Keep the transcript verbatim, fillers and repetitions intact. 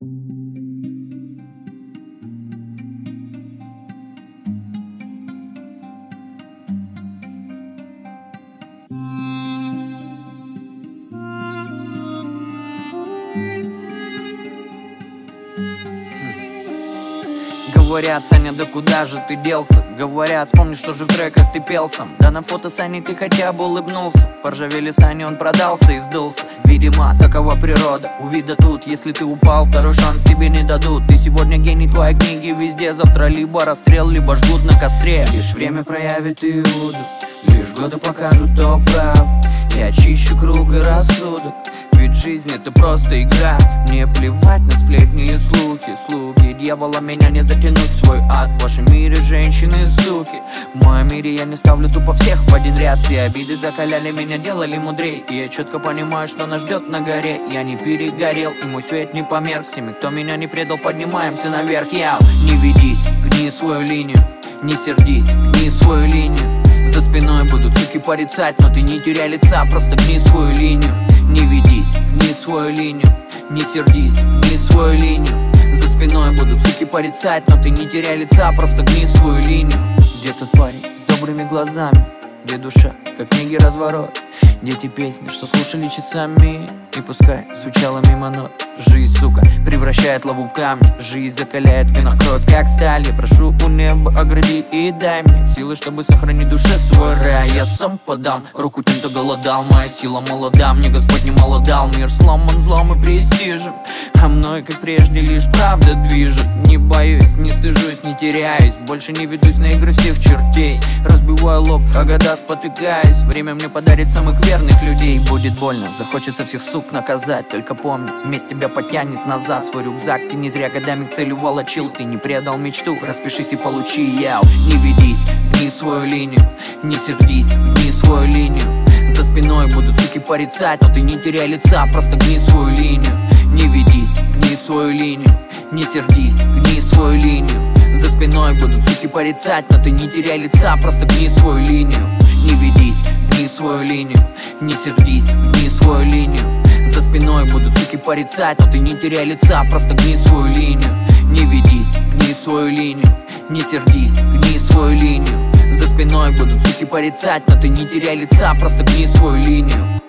Говорят, Саня, да куда же ты делся? Говорят, вспомни, что же в треках ты пел сам. Да на фото Сани ты хотя бы улыбнулся. Поржавели Сани, он продался и сдулся. Видимо, такова природа. Увида тут, если ты упал, второй шанс тебе не дадут. Ты сегодня гений, твои книги везде. Завтра либо расстрел, либо жгут на костре. Лишь время проявит Иуду, лишь годы покажут, кто прав. Я чищу круг и рассудок, ведь жизнь это просто игра. Мне плевать на сплетни и слухи. Слуги дьявола, меня не затянуть в свой ад. В вашем мире женщины суки. В моем мире я не ставлю тупо всех в один ряд. Все обиды закаляли меня, делали мудрей. И я четко понимаю, что нас ждет на горе. Я не перегорел, и мой свет не померк. Всеми, кто меня не предал, поднимаемся наверх. Я не ведись, гни свою линию. Не сердись, гни свою линию. За спиной будут суки порицать, но ты не теряй лица, просто гни свою линию. Не ведись, гни свою линию. Не сердись, гни свою линию. За спиной будут суки порицать, но ты не теряй лица, просто гни свою линию. Где тот парень с добрыми глазами? Где душа, как книги разворот? Где те песни, что слушали часами? И пускай звучала мимо нот. Жизнь, сука, превращает лаву в камни. Жизнь закаляет в венах кровь, как сталь. Я прошу у неба, огради и дай мне силы, чтобы сохранить душе свой рай. Я сам подам руку тем, кто голодал. Моя сила молода, мне Господь немало дал. Мир сломан злом и престижем, а мной, как прежде, лишь правда движет. Не боюсь, не стыжусь, не теряюсь. Больше не ведусь на игры всех чертей. Разбиваю лоб, а года спотыкаюсь. Время мне подарит самых верных людей. Будет больно, захочется всех сук наказать. Только помни, вместе тебя потянет назад свой рюкзак. Ты не зря годами к цели волочил. Ты не предал мечту, распишись и получи. Яу, не ведись, гни свою линию. Не сердись, гни свою линию. За спиной будут суки порицать, но ты не теряй лица, просто гни свою линию. Не ведись, гни свою линию. Не сердись, гни свою линию. За спиной будут суки порицать, но ты не теряй лица, просто гни свою линию. Не ведись, гни свою линию. Не сердись, гни свою линию. За спиной будут суки порицать, но ты не теряй лица, просто гни свою линию. Не ведись, гни свою линию. Не сердись, гни свою линию. За спиной будут суки порицать, но ты не теряй лица, просто гни свою линию.